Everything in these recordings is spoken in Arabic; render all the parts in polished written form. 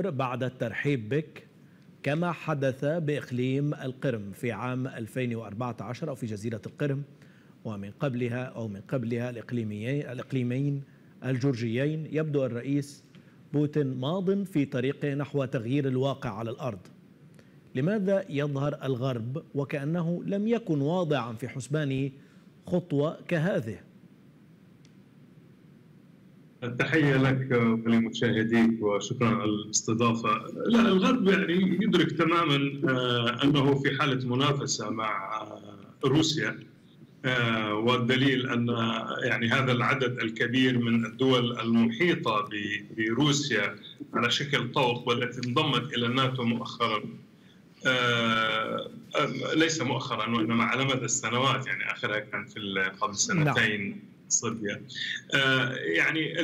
بعد الترحيب بك، كما حدث بإقليم القرم في عام 2014 أو في جزيرة القرم، ومن قبلها الإقليمين الجورجيين. يبدو الرئيس بوتين ماض في طريقه نحو تغيير الواقع على الأرض. لماذا يظهر الغرب وكأنه لم يكن واضعا في حسبانه خطوة كهذه؟ تحية لك ولمشاهديك وشكرا على الاستضافة. لا، الغرب يعني يدرك تماما أنه في حالة منافسة مع روسيا، والدليل أن يعني هذا العدد الكبير من الدول المحيطة بروسيا على شكل طوق، والتي انضمت إلى الناتو مؤخرا، ليس مؤخرا وإنما على مدى السنوات، يعني آخرها كان في قبل سنتين صربيا. يعني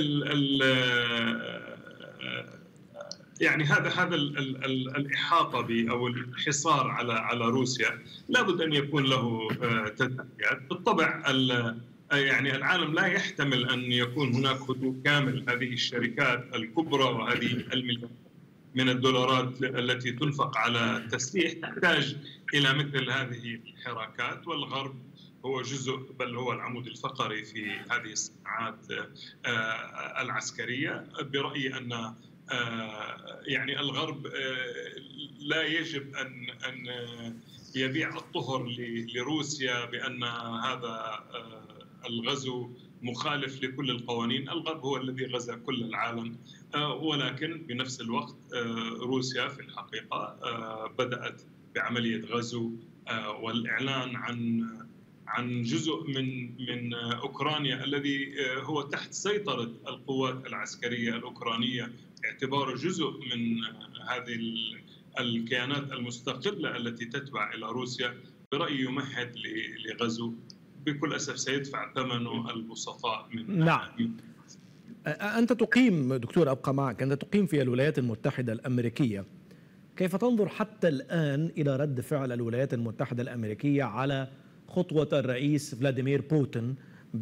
يعني هذا الإحاطة أو الحصار على روسيا لابد أن يكون له تداعيات. بالطبع يعني العالم لا يحتمل أن يكون هناك هدوء كامل. هذه الشركات الكبرى وهذه المليارات من الدولارات التي تنفق على التسليح تحتاج إلى مثل هذه الحراكات، والغرب هو جزء، بل هو العمود الفقري في هذه الصناعات العسكرية. برأيي أن يعني الغرب لا يجب أن يبيع الطهر لروسيا بأن هذا الغزو مخالف لكل القوانين. الغرب هو الذي غزا كل العالم، ولكن بنفس الوقت روسيا في الحقيقة بدأت بعملية غزو والإعلان عن جزء من أوكرانيا الذي هو تحت سيطرة القوات العسكرية الأوكرانية، اعتباره جزء من هذه الكيانات المستقلة التي تتبع إلى روسيا. برأيي يمهد لغزو بكل أسف سيدفع ثمنه البسطاء من نعم. أنت تقيم، دكتور أبقى معك، أنت تقيم في الولايات المتحدة الأمريكية. كيف تنظر حتى الآن إلى رد فعل الولايات المتحدة الأمريكية على خطوة الرئيس فلاديمير بوتين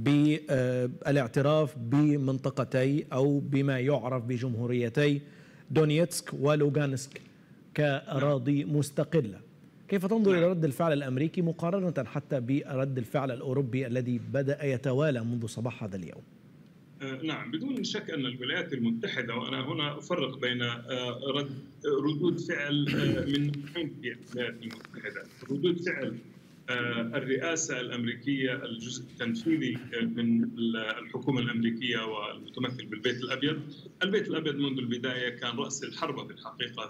بالاعتراف بمنطقتي أو بما يعرف بجمهوريتي دونيتسك ولوغانسك كأراضي مستقلة؟ كيف تنظر إلى رد الفعل الأمريكي مقارنة حتى برد الفعل الأوروبي الذي بدأ يتوالى منذ صباح هذا اليوم؟ نعم، بدون شك أن الولايات المتحدة، وأنا هنا أفرق بين ردود فعل من نوعين في الولايات المتحدة. ردود فعل الرئاسة الأمريكية، الجزء التنفيذي من الحكومة الأمريكية والمتمثل بالبيت الأبيض. البيت الأبيض منذ البداية كان رأس الحربة في الحقيقة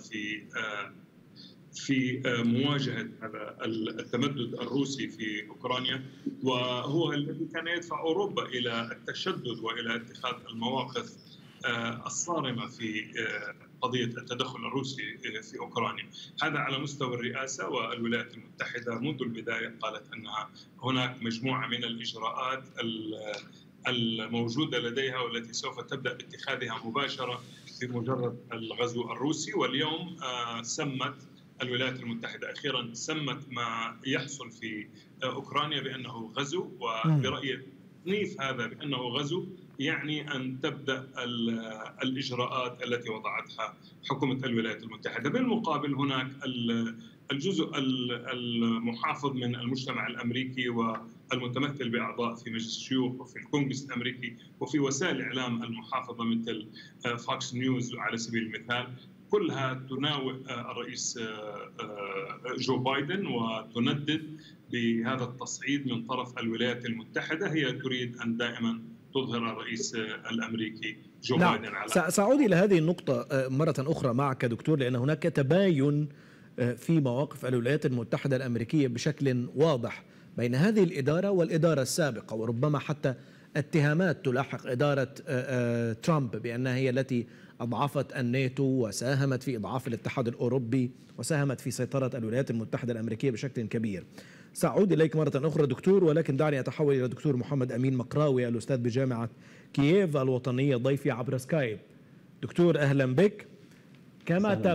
في مواجهة هذا التمدد الروسي في أوكرانيا، وهو الذي كان يدفع أوروبا إلى التشدد وإلى اتخاذ المواقف الصارمة في قضية التدخل الروسي في أوكرانيا. هذا على مستوى الرئاسة. والولايات المتحدة منذ البداية قالت أنها هناك مجموعة من الإجراءات الموجودة لديها والتي سوف تبدأ باتخاذها مباشرة بمجرد الغزو الروسي. واليوم سمت الولايات المتحدة أخيرا ما يحصل في أوكرانيا بأنه غزو، وبرأيي تصنيف هذا بأنه غزو يعني أن تبدأ الإجراءات التي وضعتها حكومة الولايات المتحدة. بالمقابل هناك الجزء المحافظ من المجتمع الأمريكي والمتمثل بأعضاء في مجلس الشيوخ وفي الكونغرس الأمريكي وفي وسائل الإعلام المحافظة مثل فوكس نيوز على سبيل المثال، كلها تناوئ الرئيس جو بايدن وتندد بهذا التصعيد من طرف الولايات المتحدة. هي تريد أن دائما تظهر الرئيس الأمريكي جو بايدن على. سأعود إلى هذه النقطة مرة أخرى معك دكتور، لأن هناك تباين في مواقف الولايات المتحدة الأمريكية بشكل واضح بين هذه الإدارة والإدارة السابقة، وربما حتى اتهامات تلاحق إدارة ترامب بأنها هي التي أضعفت الناتو وساهمت في إضعاف الاتحاد الأوروبي وساهمت في سيطرة الولايات المتحدة الأمريكية بشكل كبير. سأعود إليك مرة أخرى دكتور، ولكن دعني أتحول إلى دكتور محمد أمين مقراوي الأستاذ بجامعة كييف الوطنية ضيفي عبر سكايب. دكتور أهلا بك. كما